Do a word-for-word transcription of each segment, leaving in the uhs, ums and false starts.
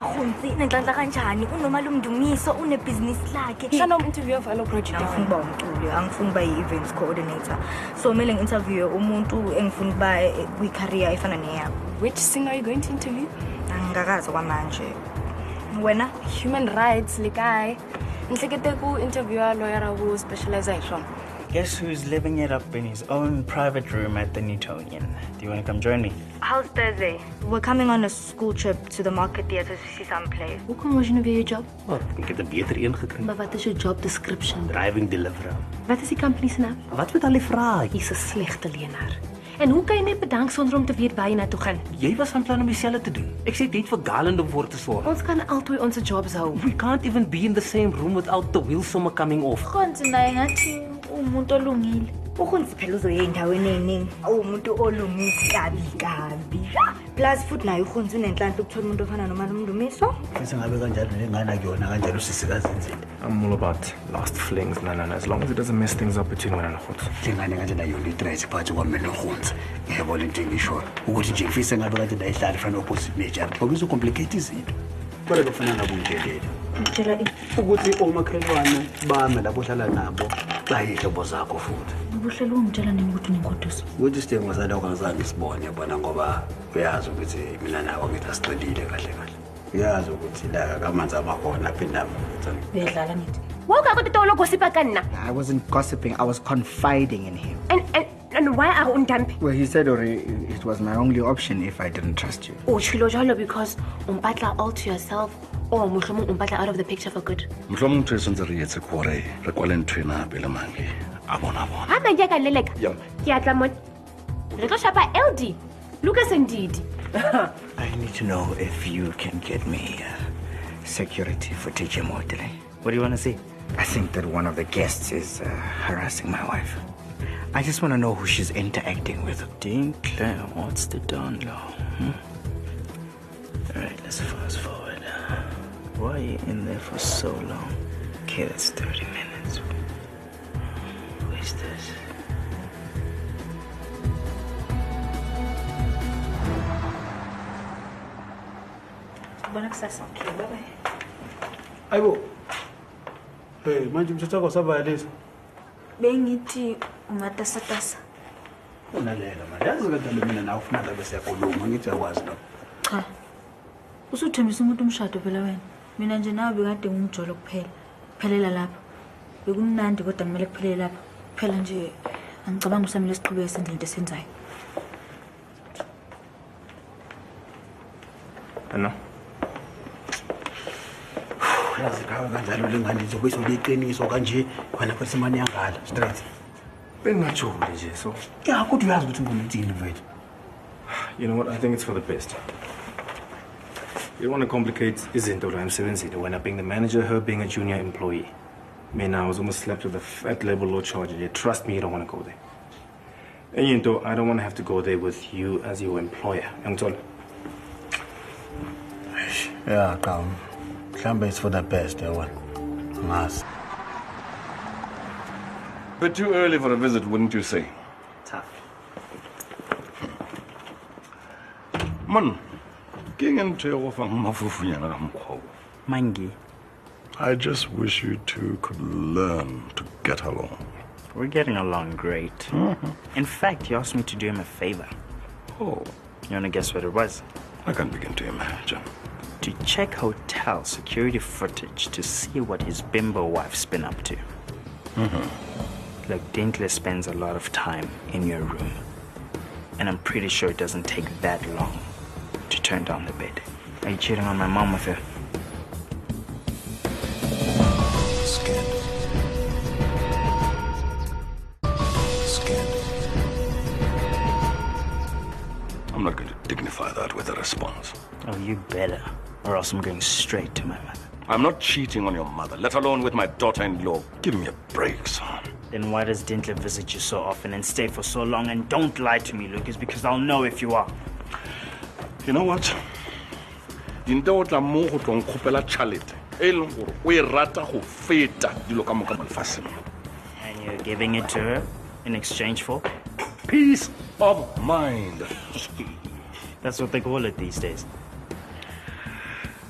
Khunzi nenhlanhla kanjani unomalumdumiso unebusiness lakhe. Shana um-interview of alo project. Angifuni ba umculi, angifuni ba i-events coordinator. So mele ngi-interview umuntu engifuni ba kwi-career efana neyabo. Which singer are you going to interview? Angikazi kwamanje. Wena? Human rights likai. Ngihlekete ku interview a lawyer who specialization. Guess who's living it up in his own private room at the Newtonian? Do you want to come join me? How's Thursday? We're coming on a school trip to the market theatre to see some plays. Hoe kom jy nou weer jou job? Wat? Ek het 'n beter een gekry. Maar wat is jou job description? Driving deliverer. Wat is die company se naam? Wat met al die vrae? Jy's 'n slegte leienaar. En hoe kan jy net bedank sonder om te weet waar jy na toe gaan? Jy was van plan om dieselfde te doen. Ek sê dit vir Garland om voor te sorg. Ons kan altyd ons jobs hou. We can't even be in the same room without the wheels coming off. Khonzi naye ngathi umuntu olungile. Ukhonzi phela uzoye endaweni eningi. Awumuntu olungile kabi kabi. Plus futhi naye ukhonzi unenhlanhla ukuthola umuntu ofana nomalumdumiso. Bese ngabe kanjalo nengane kuyona kanjalo usisikazi inzile. I'm all about last flings, no, no, no. As long as it doesn't mess things up between one and Khonzi. Lengane kanjalo yona itrace phakathi kwami nokhonzi. Ngiyabona into engisho. Ukuthi nje ngifise ngabe kanjalo nayihlala fana opposite nature. Ngoba izo complicate izinto. Kodwa kufana ngabe undelele. Ngitshela ukuthi omakhelwane bami labo hlala nabo bayihlobo zakho futhi. ubuhlelo ungitshela nini ukuthi unengoduso. Ukuthi sidingo salokho ngizange sibone yabona ngoba uyazi ukuthi mina nawe ngitasiqedile kahle kahle. Uyazi ukuthi la kamanzi abakhona apha endaba. Uyadlala nithi. Wonke akutolo gossipa kanina. I wasn't gossiping, I was confiding in him. And and and why are undampi? Well, he said already it was my only option if I didn't trust you. Uchilo jalo because umpatla all to yourself or mohlomong umpatla out of the picture for good. Mohlomong tre sontse re etse kore re kwale ntwena pele Mangi. Abona bona. Ha manje ka leleka. Yam. Ke atla mo. Re tlo shapa L D. Lucas indeed. I need to know if you can get me uh, security footage immediately. What do you want to see? I think that one of the guests is uh, harassing my wife. I just want to know who she's interacting with. Dinkler, what's the download? Hmm? Alright, let's fast forward. Why are you in there for so long? Okay, that's thirty minutes. Who is this? Okay, bye-bye. Mai Bo. Hey, manje mthatha kwasavalisa. Bengithi ungatasatasa. Unalela manje. Yazi kanjalo mina nawe ufuna ngabe siyakhuluma ngithi yakwazi lo. Cha. Usuthembisa umuntu umshado phela wena. Mina nje nawe bekade ngumjolo kuphela. Phelela lapha. Bekumnandi kodwa kumele kuphelele lapha. Phela nje angicabanga usamile siqhubeke senze into esenzayo. Ano? Yazi kawe kanjalo lengane nje kwesoleqiniso kanje wena futhi imani yangala straight. Bengajule nje so. Yeah, kodwa uyazi ukuthi ngomthini mfethu. You know what? I think it's for the best. You don't want to complicate izinto la emsebenzini when being the manager, her being a junior employee. Man, I was almost slapped with a fat level law charge. Yeah, trust me, you don't want to go there. And you know, I don't want to have to go there with you as your employer. Angithola. Yeah, come. Mhlambe it's for the best, yabona. Ngas. But too early for a visit, wouldn't you say? Tough. Man, king and tail of mafufunyana kamkho. Mangi. I just wish you two could learn to get along. We're getting along great. Mm-hmm. In fact, he asked me to do him a favor. Oh. You want to guess what it was? I can't begin to imagine. To check hotel security footage to see what his bimbo wife's been up to. Mm-hmm. Look, Dinkler spends a lot of time in your room. And I'm pretty sure it doesn't take that long to turn down the bed. Are you cheating on my mom with her? Scandal. Scandal. I'm not going to dignify that with a response. Oh, you better. Or else I'm going straight to my mother. I'm not cheating on your mother, let alone with my daughter-in-law. Give me a break, son. Then why does Dinkler visit you so often and stay for so long? And don't lie to me, Lucas, because I'll know if you are. You know what? Dinto tla mo go tlong khopela chalete. E leng gore o e rata go feta dilo ka moka malfaseng. And you're giving it to her in exchange for peace of mind. That's what they call it these days.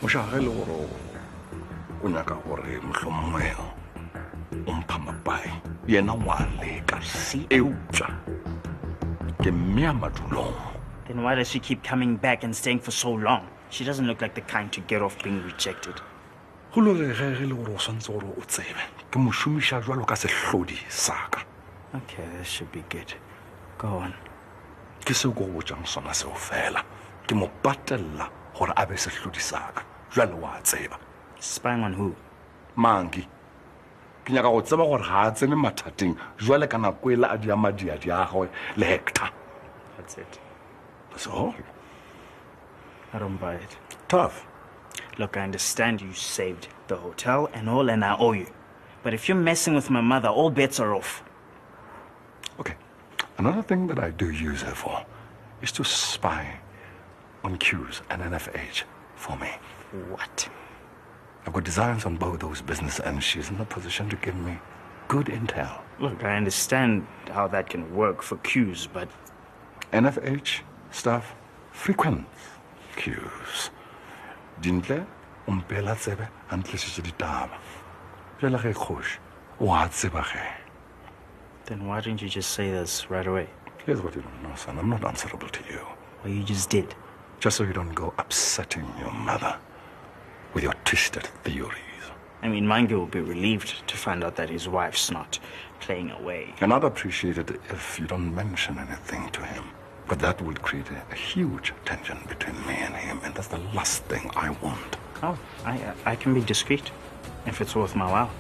mošaga le gore o nyaka gore mohlomongwe o mpha mapai yena wa leka eupša ke mmea madulong. Then why does she keep coming back and staying for so long? She doesn't look like the kind to get off being rejected. Go lo re ge ge le gore o swantse gore o tsebe ke mo šomiša jwalo ka sehlodi sa ka. Okay, this should be good. Go on. Ke seo ko go botsang sona seo fela ke mo patelela gore a be sehlodi sa ka jwale wa tseba. Spying on who? Mangi. Ke nyaka go tseba gore ga a tsene mathateng jwale ka nako ele a diamadiadi a gagwe le Hector. That's it. That's all. I don't buy it. Tough. Look, I understand you saved the hotel and all, and I owe you. But if you're messing with my mother, all bets are off. Okay. Another thing that I do use her for is to spy on Q's and N F H for me. What? I've got designs on both those business, and she's in a position to give me good intel. Look, I understand how that can work for Q's, but... N F H stuff, frequent Q's. Dintle, umpela tsebe, antlisitse ditaba. Jela ge khosh, wa tseba ge. Then why didn't you just say this right away? Here's what you don't know, son. I'm not answerable to you. Well, you just did. Just so you don't go upsetting your mother with your twisted theories. I mean, Mangi will be relieved to find out that his wife's not playing away. And I'd appreciate it if you don't mention anything to him. But that would create a, a huge tension between me and him, and that's the last thing I want. Oh, I, I can be discreet, if it's worth my while.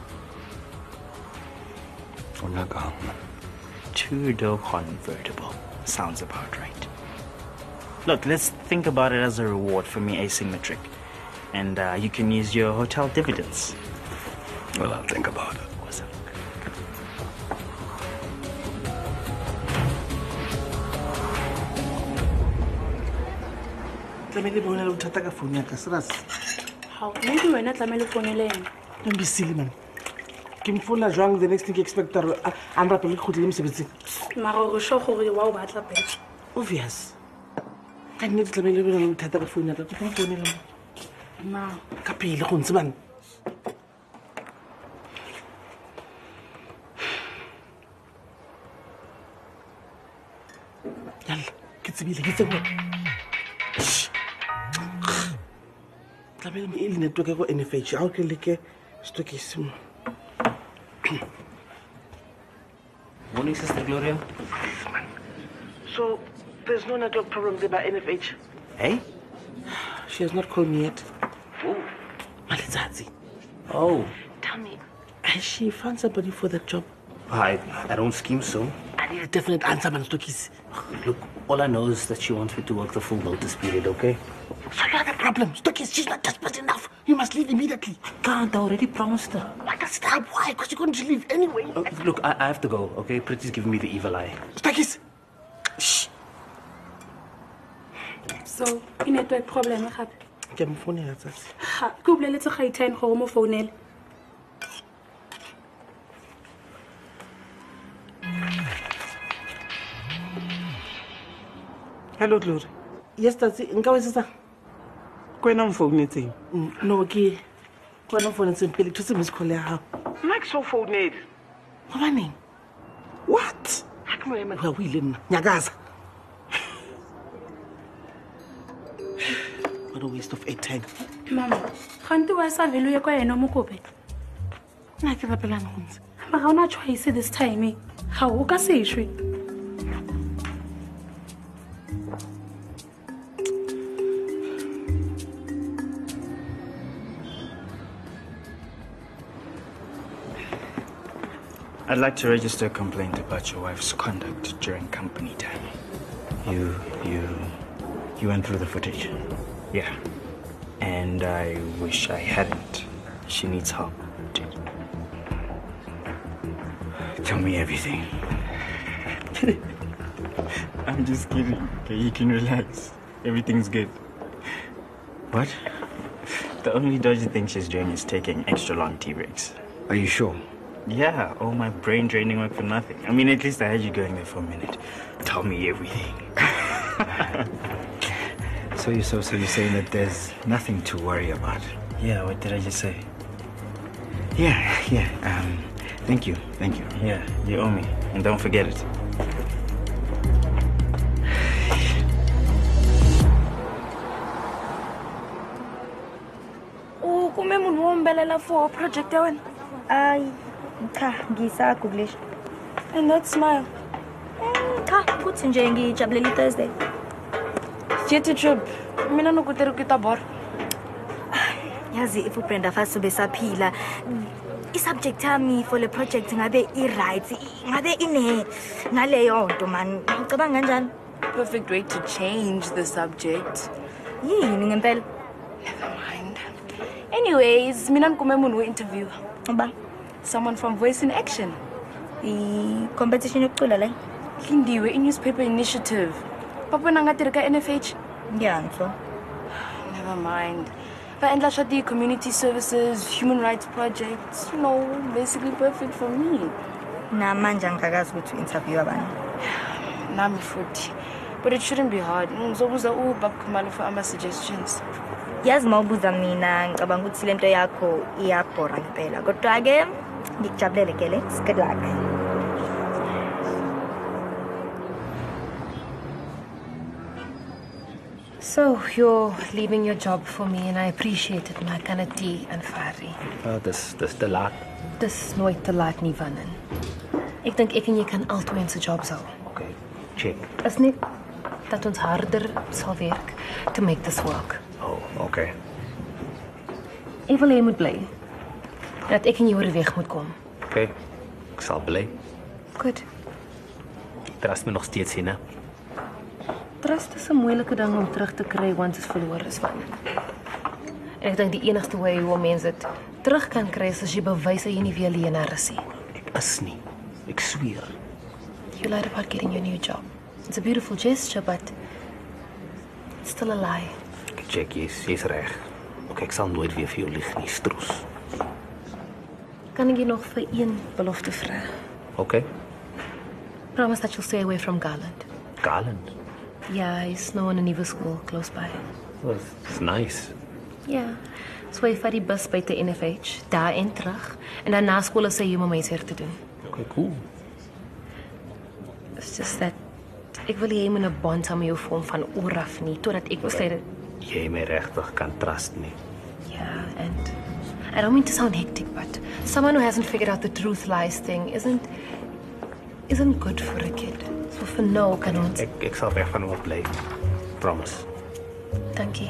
Two-door convertible. Sounds about right. Look, let's think about it as a reward for me acing the trick. And uh, you can use your hotel dividends. Well, I'll think about it. Awesome. Tlamele bona le bothata ka phone ya ka serious. How maybe wena tlamele phone le ena. Don't be silly man. Ke mfola jwang the next thing expect her and rapele go tlile mosebetsing. Mara go sho gore wa o batla petse. Obvious. Ka nne tlamele bona le bothata ka phone ya ka. Ke phone le Ma. ka pele go ntse bana. Yalla, ke tsebile ke tsebo. Tlamele me ile network go N F H. A o ke leke stokisi mo. Morning, Sister Gloria. So, there's no network problem there by N F H? Hey? She has not called me yet. Oh. Malizadzi. Oh. Tell me, has she found somebody for that job? I, I don't scheme so. I need a definite answer, man, Stokis. Look, all I know is that she wants me to work the full notice period, okay? So you are the problem. Stokis, she's not desperate enough. You must leave immediately. I can't. I already promised her. Why does it help? Why? Because you're going to leave anyway. Uh, look, I, I have to go, okay? Pretty's giving me the evil eye. Stokis! Shh. So, e network problem gape. Ke mo phone ya tsatsi. Ha, go boleletse ga itine go mo founela. Hello, Glory. Yes, tsatsi, nka wetsa. Ko ena mo founetseng. No, ke ko ena mo founetseng pele thotse miss call ya ha. Max so phone. Wa neng? What? Ha ke mo ema go ile nna. Nyakaza. What a waste of airtime. Mama, ganti wa sa velo ye kwa ena mo kope. Na ke rapelana go ntse. Ma ga ona choice this time. Ha o ka sešwe. I'd like to register a complaint about your wife's conduct during company time. You, you, you went through the footage? Yeah. And I wish I hadn't. She needs help. Tell me everything. I'm just kidding. Okay, you can relax. Everything's good. What? The only dodgy thing she's doing is taking extra long tea breaks. Are you sure? Yeah, all my brain draining work for nothing. I mean, at least I had you going there for a minute. Tell me everything. So, you, so, so you're saying that there's nothing to worry about? Yeah, what did I just say? Yeah, yeah. Um, thank you, thank you. Yeah, you owe me. And don't forget it. Oh, kume munhu wo mbelela for project ya wena. Ay, cha, ngisaguglisha. And that smile. Cha, kuthi nje ngijabulela iThursday. Theatre trip. Mina nokuteri kita bor. Yazi if uBrenda fast besaphila. I-subject yami for the project ngabe i-right, ngabe ine ngaleyo nto man. Ngicabanga kanjani? Perfect way to change the subject. Yini ngempela? Never mind. Anyways, mina nkume munhu we-interview. Uba? Someone from Voice in Action. I-competition yokucula la? Lindiwe, i-newspaper initiative. Papa wena nga tirhi ka N F H? Yeah, so. Never mind. Va endla swa ti community services, human rights projects, you know, basically perfect for me. Na manje angikazi ukuthi interview abantu. Nami futhi. But it shouldn't be hard. Ngizobuza uBab Khumalo for ama suggestions. Yazi mawubuza mina ngicabanga ukuthi lento yakho iyabhora ngempela. Kodwa ke ngikujabulele ke le. Good luck. So, you're leaving your job for me and I appreciate it, maar kan het die aanvaarden? Uh, dis, dis te laat. Dis nooit te laat nie, Vannen. Ek dink ek en jy kan altyd in se jobs hou. Okay, check. Is net dat ons harder sal werk to make this work. Oh, okay. Ek wil jy moet bly. Dat ek en jy oor die weg moet kom. Okay, ek sal bly. Goed. Trust me nog steeds hier, né? Trust is 'n moeilike ding om terug te kry once dit verlore is, Vannen. En ek dink die enigste way hoe mense dit terug kan kry is as jy bewys dat jy nie weer leienaar is nie. Ek is nie. Ek sweer. You lied about getting your new job. It's a beautiful gesture, but it's still a lie. Ek check, jy's jy's reg. Okay, ek sal nooit weer vir jou lieg nie, stroes. Kan ek jy nog vir een belofte vra? Okay. Promise that you'll stay away from Garland. Garland? Ja, hy's nou in 'n nuwe skool close by. Well, it's nice. Ja. So hy vat die bus by te N F H, daar en terug, en dan na skool sê jy om my seer te doen. Okay, cool. It's just that ek wil jy moet 'n bond saam met jou vorm van oor af nie, totdat ek besluit het jy my regtig kan trust nie. Yeah, and I don't mean to sound hectic, but someone who hasn't figured out the truth lies thing isn't isn't good for a kid. So for now, kan ons... Ek, ek sal weg van hom bly. Promise. Dankie.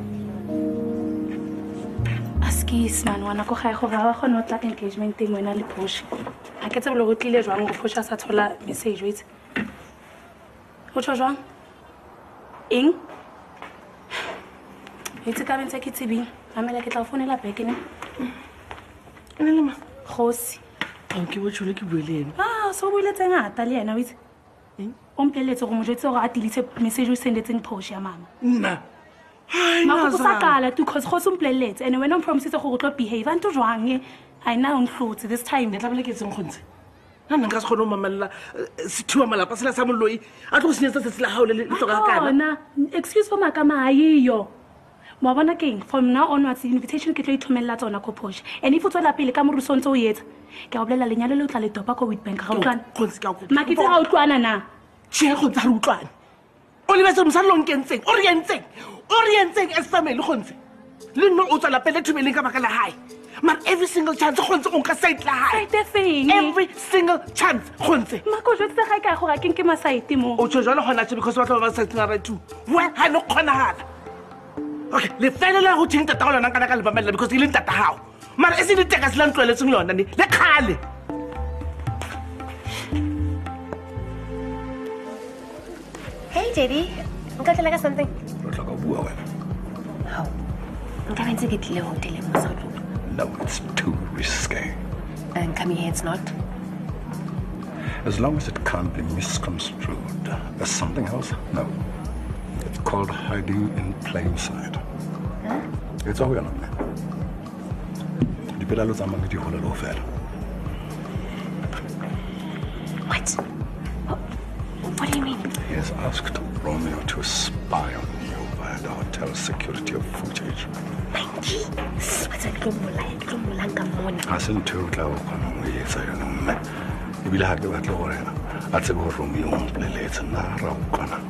Askis man, wana ko ga go ba go notla engagement teng wena le push. Ha ke tsebole go tlile jwang go push sa thola message wait. Go tsho jwang? Eng? Itse ka bentse ke tsebing. Mamela ke tla founela back ne. Ene le ma. Khosi. Thank you, what you like brilliant. Ah, so buile tsena ta le yena witse. Eng? O mpeletse go mo jetse go a delete message o sendetseng push ya mama. Nna. Hai na go sakala tu cause go sompleletse and when I promise go go tlo behave anto jwang I now unhlotse this time le tla bele ke tseng gontse na nka se khona mamalla sithiwa malapa sela sa moloi a tlo senyetsa se sela haole le tloga kana na excuse for makama ayiyo mo bona keng from now onwards the invitation ke tlo ithomella tsona ko push and if o tswela pele ka moruso ntse o yetsa ke a bolela lenyalo le o tla le topa ko Witbank ga o tlwana khonse ka go makitse ga o tlwana na che go tsa re utlwana o le batse mosalo nkentseng o re yentseng o re yentseng as family khonse le nno o tsala pele thubeleng ka baka la hae maar every single chance khonse o ka site la hae site thing every single chance khonse mako jwetse ga ka go ga keng ke masaite mo o tsho jalo gona tse because ba tla ba site na right too we ha no khona hala okay le felela go tsheng tata go lona kana ka le bamela because ile ntata hao maar e se di teka sela ntlweletseng lona ni le khale. Hey, J D. Nka tla like something. Lo tla bua wena. How? Nka bentse ke tlile hotel mo sa tlo. No, it's too risky. And coming here it's not. As long as it can't be misconstrued as something else, no. It's called hiding in plain sight. Huh? It's all gonna be. Dipelalo tsa mang di hola lo fela. What? What do you mean? He has asked Romeo to spy on you via the hotel security footage. Mangi, what's a global like? Global like a money. I sent two cloud on the say no me. You will have to at Lorena. At the go from you play later na raukana.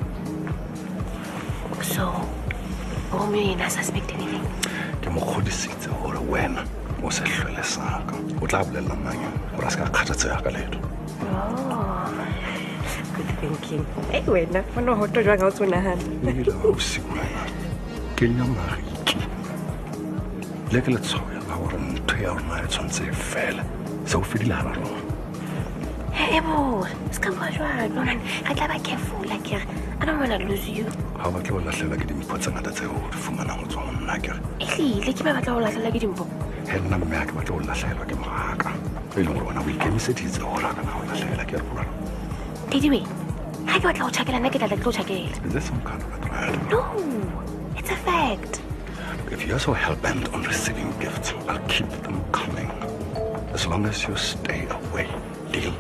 So, Romeo not suspect anything. Ke mo kgodisitse hore wena o se hlwele saka. O tla bolela mang hore a ska kgathatseha ka letho. Oh. Good thinking. Hey, wena, wena ho to jwang ha o tsonahana. Ke la o sikwela. Ke nyamari. Le ke le tsoya la hore ntho ya rona e tshwantse e fele. Se o fedile la rona. Hey, Bo, skamba jwang, man. I tla ba careful like here. I don't want to lose you. Ha ba tlo lahlela ke dimpho tse ngata tse o di fumana ho tswa monna ke. Ehlile ke ba batla ho lahlela ke dimpho. He nna mme ya ke batla ho lahlela ke moraka. E leng hore wena o ikemiseditse ho raka na ho lahlela ke rona. Anyway, ha ke batla ho tjhakela nna ke tla tlo tjhakela. Is this some kind of a threat? No, it's a fact. If you're so hell-bent on receiving gifts, I'll keep them coming. As long as you stay away. Deal?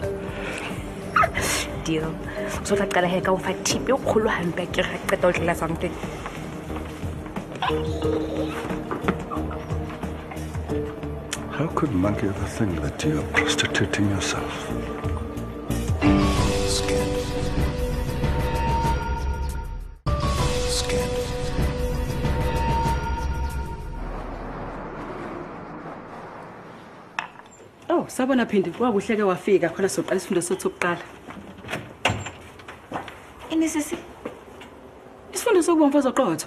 Deal. So tla qala he ka o fa tip e kgolo hampe ke re qeta ho tlela something. How could Mangi ever think that you're prostituting yourself? Scandal. Scandal. Oh, sabona phindi kwakuhleke wafika khona soqala isifundo sethu sokuqala. Ini sisi? Isifundo sokuba umfazi oqotho.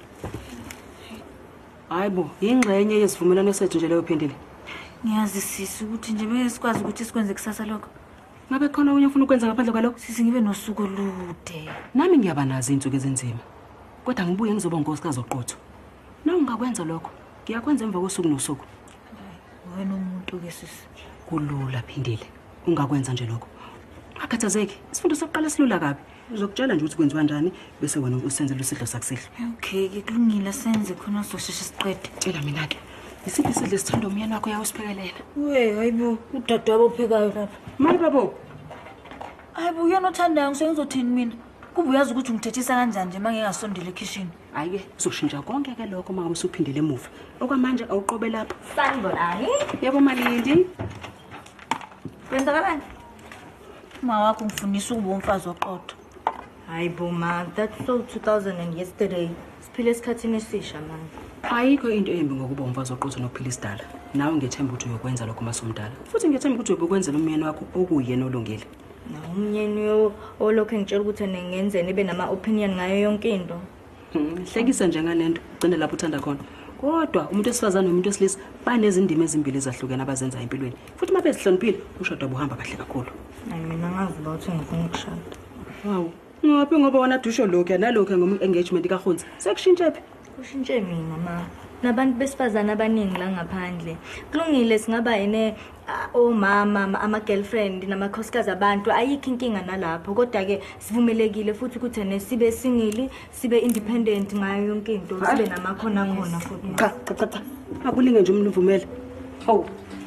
Hayibo, ingxenye yezivumelano sethu nje leyo phindile. Ngiyazi sisi ukuthi nje beke sikwazi ukuthi sikwenze kusasa lokho. Ngabe khona unye ufuna ukwenza ngaphandle kwalokho? Sisi ngibe nosuku olude. Nami ngiyaba nazi izinsuku ezenzima. Kodwa ngibuye ngizoba unkosikazi oqotho. Na ungakwenza lokho, ngiyakwenza emva kosuku nosuku. Wena umuntu ke sisi. Kulula phindile. Ungakwenza nje lokho. Akhathazeki, isifundo sokuqala silula kabi. Uzokutshela nje ukuthi kwenziwa kanjani bese wena usenzele isidlo sakusihle. Okay, ke kulungile senze khona sosheshe siqede. Tshela mina ke. Isiphi isidlo esithanda umyeni wakho uyawusiphekelela? We, hayibo, udadewabo ophekayo lapha. Mai Bo. Hayibo, uyena othandayo ngisengizothini mina? Kuba uyazi ukuthi ngithethisa kanjani nje mangingasondela ekitchen. Hayi ke, uzoshintsha konke ke lokho manje usuphindile emuva. Okwamanje awuqobe lapha. Sanibonani. Yebo Malindi. Kwenzakalani? Ma wakho ngifundisa ukuba umfazi oqotho. Hayibo ma, that's so two thousand and yesterday. Siphile esikhathini esisha man. Ayikho into embi ngokuba umfazi oqotho nokuphila isidala. Nawe ngethemba ukuthi uyokwenza lokho masomdala. Futhi ngethemba ukuthi uyokwenzela umyeni wakho okuyena olungile. Na umyeni olokho ngitshela ukuthi nengenzeni ibe nama opinion ngayo yonke into. Hlekisa nje nganento, ugcine lapho uthanda khona. Kodwa umuntu esifazana nomuntu esilisa banezindima ezimbili ezahlukene abazenza empilweni. Futhi uma bezihloniphile, ushado buhamba kahle kakhulu. Hayi mina ngazi ukuthi ngifuna ukushada. Wow. Ngaphi ngoba wona dusho lokho nalokho ngom engagement kaKhonzi. Sekushintshe phi? Kushintshe mina ma. Nabantu besifazana abaningi la ngaphandle. Kulungile singaba ene omama ama girlfriend namakhosikazi abantu ayikho inkinga nalapho kodwa ke sivumelekile futhi ukuthi ne sibe singili sibe independent ngayo yonke into sibe namakhona khona futhi. Cha cha cha cha. Akulinge nje umuntu uvumele. Hawu.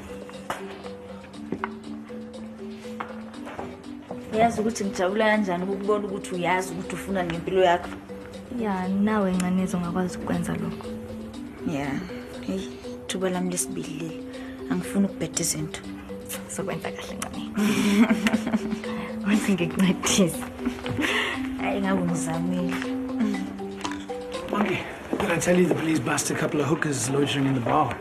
Yazi ukuthi ngijabula kanjani ukubona ukuthi uyazi ukuthi ufuna ngempilo yakho. Ya nawe ncanezo ngakwazi ukwenza lokho. Yeah. Hey, thuba lami lesibili. Angifuni ukubhedda izinto. Sokwenza kahle ncane. Wathi ngikuncedisa. Hayi ngabe ngizamile. Mangi, did I tell you the police busted a couple of hookers loitering in the bar?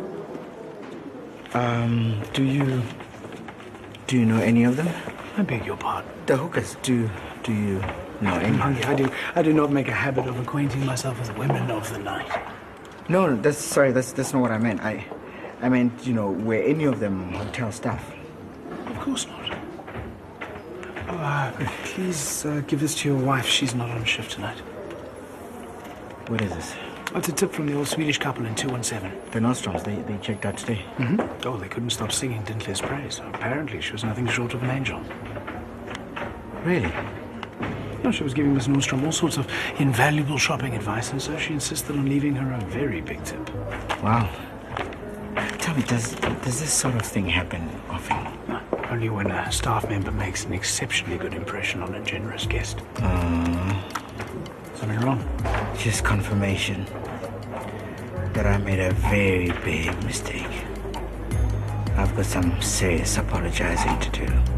Um, do you do you know any of them? I beg your pardon. The hookers, do do you know any? Mangi, I do I do not make a habit of acquainting myself with women of the night. No, that's sorry, that's that's not what I meant. I I meant, you know, were any of them hotel staff? Of course not. Oh, uh, please uh, give this to your wife. She's not on shift tonight. What is this? Oh, it's a tip from the old Swedish couple in two one seven. The Nostrums, they, they checked out today. Mm-hmm. Oh, they couldn't stop singing Dintler's praise. Apparently, she was nothing short of an angel. Really? No, she was giving Miss Nordstrom all sorts of invaluable shopping advice, and so she insisted on leaving her a very big tip. Wow. Tell me, does does this sort of thing happen often? No, only when a staff member makes an exceptionally good impression on a generous guest. Uh... Something wrong? Just confirmation that I made a very big mistake. I've got some serious apologizing to do.